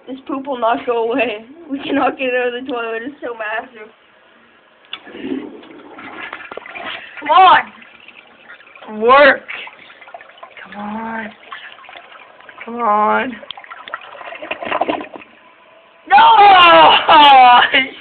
This poop will not go away. We cannot get it out of the toilet. It's so massive. Come on! Work! Come on. Come on. No!